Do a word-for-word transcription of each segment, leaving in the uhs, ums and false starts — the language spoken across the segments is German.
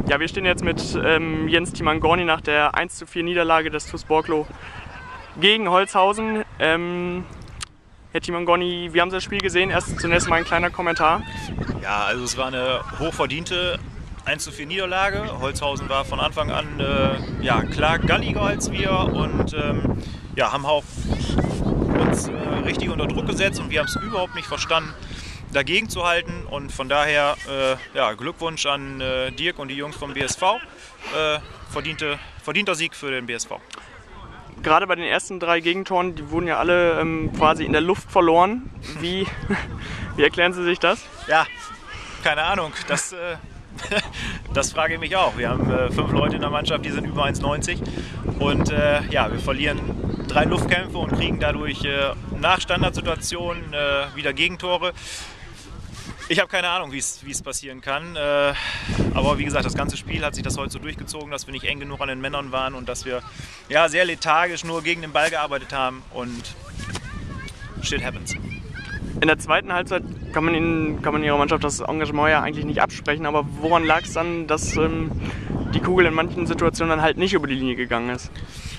Ja, wir stehen jetzt mit ähm, Jens Timangorny nach der eins zu vier Niederlage des T U S Borklo gegen Holzhausen. Ähm, Herr Timangorny, wie haben Sie das Spiel gesehen? Erst zunächst mal ein kleiner Kommentar. Ja, also es war eine hochverdiente eins zu vier Niederlage. Holzhausen war von Anfang an äh, ja, klar galliger als wir und ähm, ja, haben auch uns äh, richtig unter Druck gesetzt und wir haben es überhaupt nicht verstanden, dagegen zu halten. Und von daher äh, ja, Glückwunsch an äh, Dirk und die Jungs vom B S V. Äh, verdiente, verdienter Sieg für den B S V. Gerade bei den ersten drei Gegentoren, die wurden ja alle ähm, quasi in der Luft verloren. Wie, wie erklären Sie sich das? Ja, keine Ahnung. Das, äh, das frage ich mich auch. Wir haben äh, fünf Leute in der Mannschaft, die sind über eins neunzig. Und äh, ja, wir verlieren drei Luftkämpfe und kriegen dadurch äh, nach Standardsituationen äh, wieder Gegentore. Ich habe keine Ahnung, wie es passieren kann. Äh, aber wie gesagt, das ganze Spiel hat sich das heute so durchgezogen, dass wir nicht eng genug an den Männern waren und dass wir ja, sehr lethargisch nur gegen den Ball gearbeitet haben. Und shit happens. In der zweiten Halbzeit kann man, Ihnen, kann man Ihrer Mannschaft das Engagement ja eigentlich nicht absprechen. Aber woran lag es dann, dass ähm, die Kugel in manchen Situationen dann halt nicht über die Linie gegangen ist?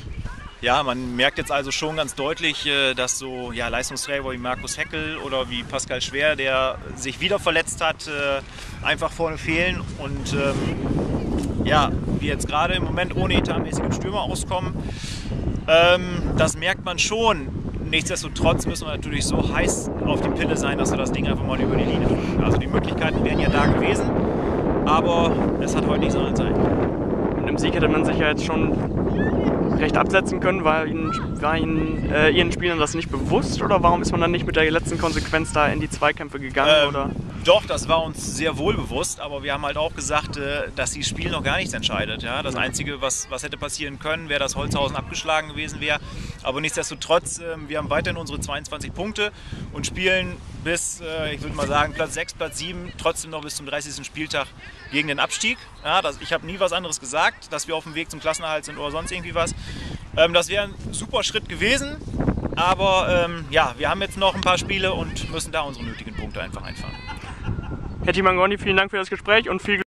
Ja, man merkt jetzt also schon ganz deutlich, dass so ja, Leistungsträger wie Markus Heckel oder wie Pascal Schwer, der sich wieder verletzt hat, einfach vorne fehlen. Und ähm, ja, wir jetzt gerade im Moment ohne etatmäßigen Stürmer auskommen. Ähm, das merkt man schon. Nichtsdestotrotz müssen wir natürlich so heiß auf die Pille sein, dass wir das Ding einfach mal über die Linie drücken. Also die Möglichkeiten wären ja da gewesen, aber es hat heute nicht sollen sein. Mit dem Sieg hätte man sich ja jetzt schon recht absetzen können. War Ihnen, war Ihnen äh, Ihren Spielern das nicht bewusst oder warum ist man dann nicht mit der letzten Konsequenz da in die Zweikämpfe gegangen? Ähm, oder? Doch, das war uns sehr wohl bewusst, aber wir haben halt auch gesagt, äh, dass das Spiel noch gar nichts entscheidet. Ja? Das Einzige, was, was hätte passieren können, wäre, dass Holzhausen abgeschlagen gewesen wäre. Aber nichtsdestotrotz, äh, wir haben weiterhin unsere zweiundzwanzig Punkte und spielen bis, äh, ich würde mal sagen, Platz sechs, Platz sieben, trotzdem noch bis zum dreißigsten Spieltag gegen den Abstieg. Ja, das, ich habe nie was anderes gesagt, dass wir auf dem Weg zum Klassenerhalt sind oder sonst irgendwie was. Ähm, das wäre ein super Schritt gewesen, aber ähm, ja, wir haben jetzt noch ein paar Spiele und müssen da unsere nötigen Punkte einfach einfahren. Herr Timangorny, vielen Dank für das Gespräch und viel Glück.